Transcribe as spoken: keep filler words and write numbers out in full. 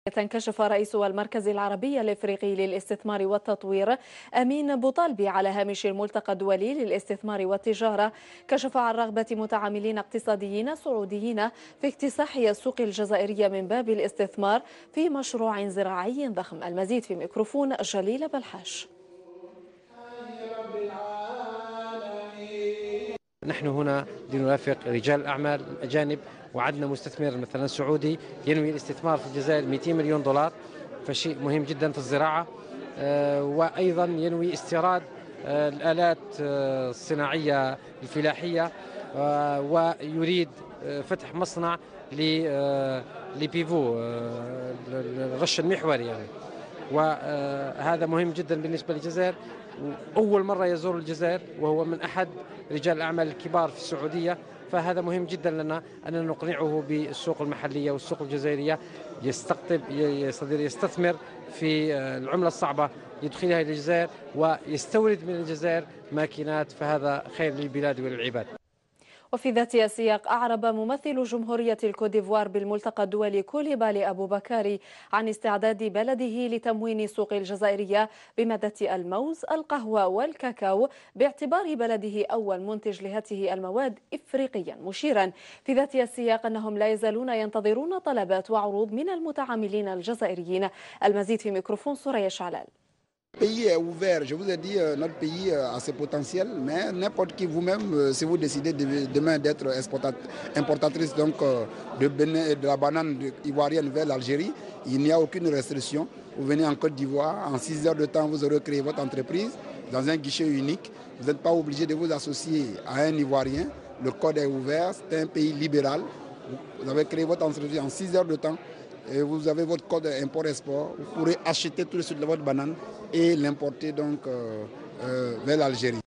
كشف رئيس المركز العربي الإفريقي للاستثمار والتطوير أمين بوطالبي على هامش الملتقى الدولي للاستثمار والتجارة، كشف عن رغبة متعاملين اقتصاديين سعوديين في اكتساح السوق الجزائرية من باب الاستثمار في مشروع زراعي ضخم. المزيد في ميكروفون جليل بلحاش. نحن هنا لنرافق رجال الأعمال الأجانب، وعندنا مستثمر مثلا سعودي ينوي الاستثمار في الجزائر مئتين مليون دولار، فشيء مهم جدا في الزراعة. وأيضا ينوي استيراد الآلات الصناعية الفلاحية، ويريد فتح مصنع لبيفو الرش المحوري يعني. وهذا مهم جدا بالنسبة للجزائر، أول مرة يزور الجزائر وهو من أحد رجال الأعمال الكبار في السعودية، فهذا مهم جدا لنا أننا نقنعه بالسوق المحلية والسوق الجزائرية، يستقطب يستثمر في العملة الصعبة يدخلها إلى الجزائر ويستورد من الجزائر ماكينات، فهذا خير للبلاد وللعباد. وفي ذات السياق أعرب ممثل جمهورية الكوديفوار بالملتقى الدولي كوليبالي أبو بكاري عن استعداد بلده لتموين السوق الجزائرية بمادة الموز، القهوة والكاكاو، باعتبار بلده أول منتج لهذه المواد إفريقيا، مشيرا في ذات السياق أنهم لا يزالون ينتظرون طلبات وعروض من المتعاملين الجزائريين. المزيد في ميكروفون سوريا شعلال. Le pays est ouvert, je vous ai dit, notre pays a ses potentiels, mais n'importe qui, vous-même, si vous décidez de, demain d'être importatrice donc, de, de la banane ivoirienne vers l'Algérie, il n'y a aucune restriction. Vous venez en Côte d'Ivoire, en six heures de temps, vous aurez créé votre entreprise dans un guichet unique. Vous n'êtes pas obligé de vous associer à un Ivoirien. Le code est ouvert, c'est un pays libéral. Vous avez créé votre entreprise en six heures de temps. Et vous avez votre code import-export, vous pourrez acheter tout de suite votre banane et l'importer donc euh, euh, vers l'Algérie.